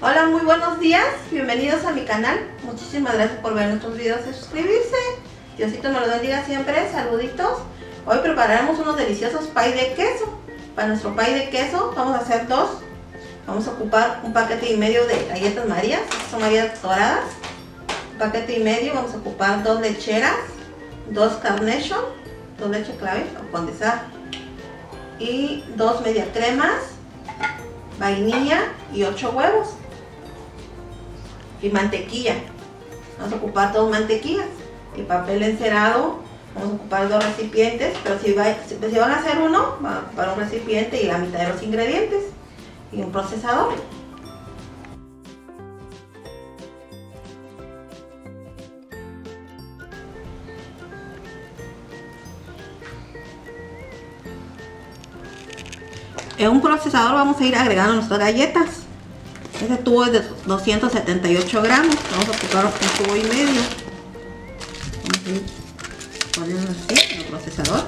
Hola, muy buenos días, bienvenidos a mi canal. Muchísimas gracias por ver nuestros videos y suscribirse. Diosito nos lo bendiga siempre, saluditos. Hoy prepararemos unos deliciosos pay de queso. Para nuestro pay de queso vamos a hacer dos. Vamos a ocupar un paquete y medio de galletas Marías, son Marías doradas. Un paquete y medio, vamos a ocupar dos lecheras, dos Carnation, dos leche clave o condensada y dos media cremas, vainilla y 8 huevos. Y mantequilla, vamos a ocupar dos mantequillas y papel encerado. Vamos a ocupar dos recipientes, pero si van a hacer uno, van a ocupar un recipiente y la mitad de los ingredientes y un procesador. En un procesador vamos a ir agregando nuestras galletas. Este tubo es de 278 gramos. Vamos a ocupar un tubo y medio. Vamos a ir poniendo así en el procesador.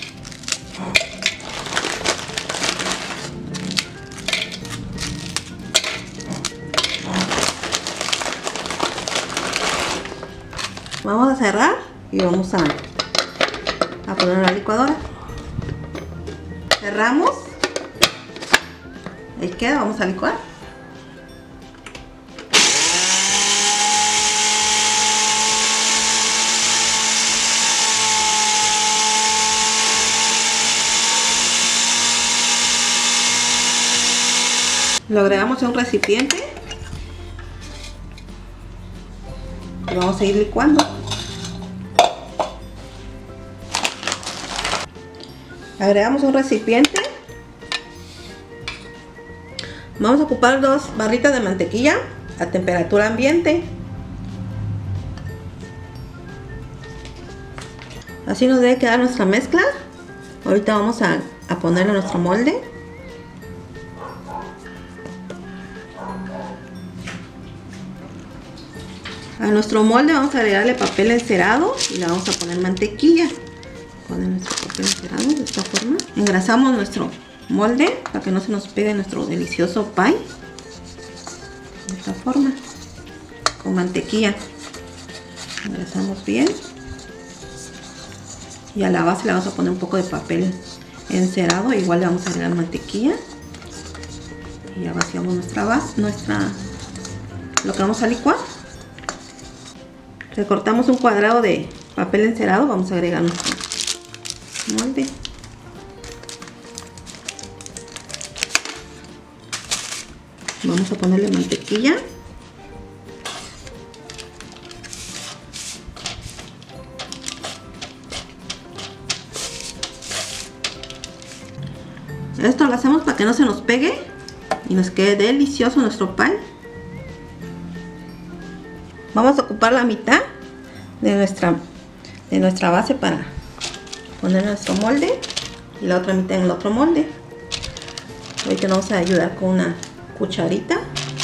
Vamos a cerrar y vamos a poner en la licuadora. Cerramos. Ahí queda, vamos a licuar. Lo agregamos en un recipiente y vamos a ir licuando. Agregamos un recipiente. Vamos a ocupar dos barritas de mantequilla a temperatura ambiente. Así nos debe quedar nuestra mezcla. Ahorita vamos a ponerle a nuestro molde. A nuestro molde vamos a agregarle papel encerado y le vamos a poner mantequilla. Poner nuestro papel encerado de esta forma. Engrasamos nuestro molde para que no se nos pegue nuestro delicioso pay. De esta forma, con mantequilla. Engrasamos bien. Y a la base le vamos a poner un poco de papel encerado. Igual le vamos a agregar mantequilla. Y ya vaciamos nuestra base, lo que vamos a licuar. Recortamos un cuadrado de papel encerado, vamos a agregar nuestro molde. Vamos a ponerle mantequilla. Esto lo hacemos para que no se nos pegue y nos quede delicioso nuestro pan. Vamos a ocupar la mitad de nuestra base para poner nuestro molde y la otra mitad en el otro molde. Ahorita nos vamos a ayudar con una cucharita.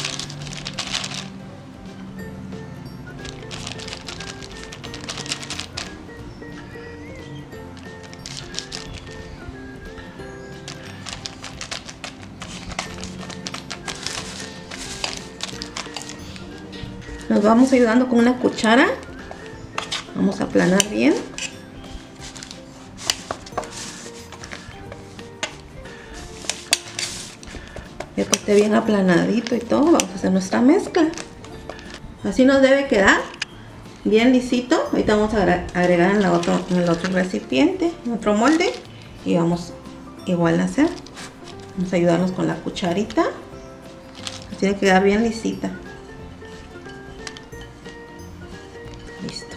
Nos vamos ayudando con una cuchara. Vamos a aplanar bien. Ya que esté bien aplanadito y todo, vamos a hacer nuestra mezcla. Así nos debe quedar bien lisito. Ahorita vamos a agregar en el otro recipiente, en otro molde, y vamos igual a hacer. Vamos a ayudarnos con la cucharita. Tiene que quedar bien lisita. Listo.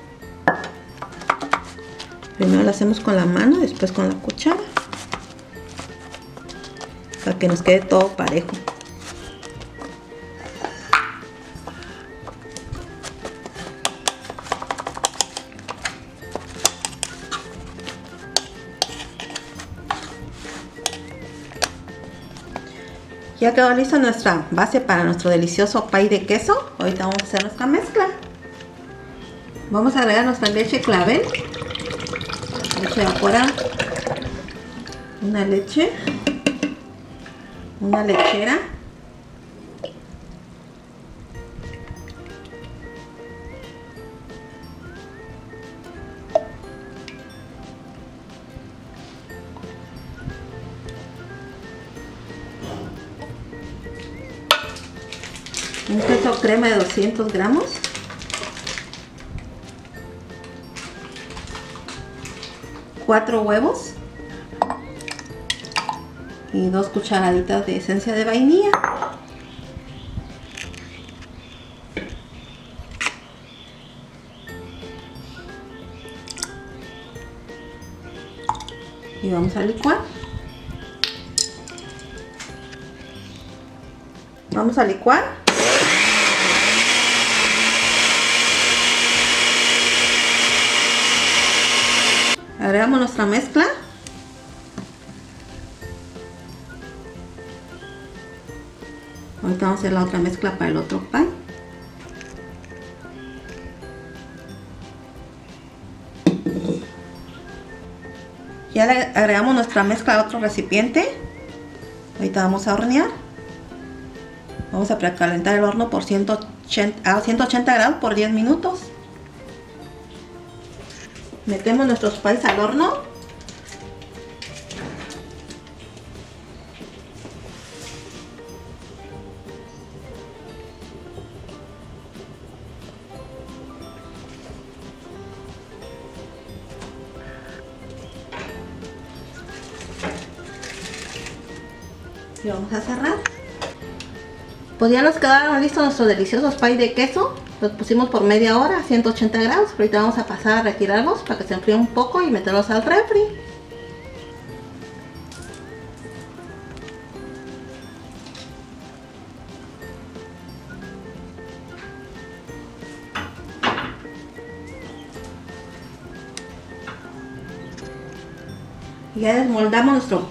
Primero lo hacemos con la mano, después con la cuchara, para que nos quede todo parejo. Ya quedó lista nuestra base para nuestro delicioso pay de queso. Ahorita vamos a hacer nuestra mezcla. Vamos a agregar nuestra leche clavel, leche evaporada, una leche, una lechera, Un queso crema de 200 gramos. Cuatro huevos. Y 2 cucharaditas de esencia de vainilla. Y vamos a licuar. Vamos a licuar. Agregamos nuestra mezcla. Ahorita vamos a hacer la otra mezcla para el otro pie. Ya le agregamos nuestra mezcla a otro recipiente. Ahorita vamos a hornear. Vamos a precalentar el horno por 180 grados por 10 minutos. Metemos nuestros pies al horno. Y vamos a cerrar. Pues ya nos quedaron listos nuestros deliciosos pies de queso. Los pusimos por media hora a 180 grados. Ahorita vamos a pasar a retirarlos para que se enfríen un poco y meterlos al refri. Ya desmoldamos nuestro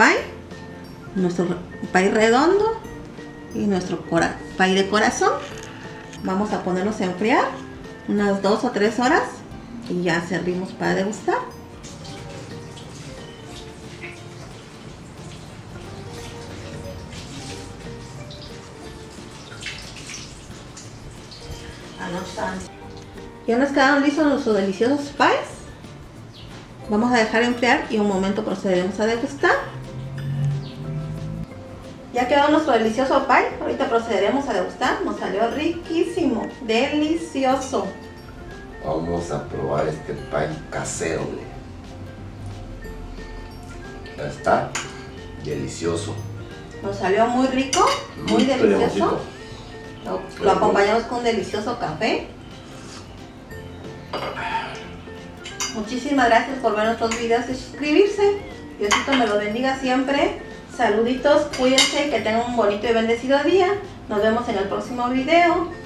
pie redondo y nuestro pie de corazón. Vamos a ponerlos a enfriar unas 2 o 3 horas y ya servimos para degustar. Ya nos quedaron listos nuestros deliciosos pies. Vamos a dejar enfriar y un momento procederemos a degustar. Ya quedó nuestro delicioso pie. Ahorita procederemos a degustar. Nos salió riquísimo, delicioso. Vamos a probar este pie casero. Ya está, delicioso. Nos salió muy rico, muy delicioso. Lo acompañamos con un delicioso café. Muchísimas gracias por ver nuestros videos y suscribirse. Diosito me lo bendiga siempre. Saluditos, cuídense, que tengan un bonito y bendecido día. Nos vemos en el próximo video.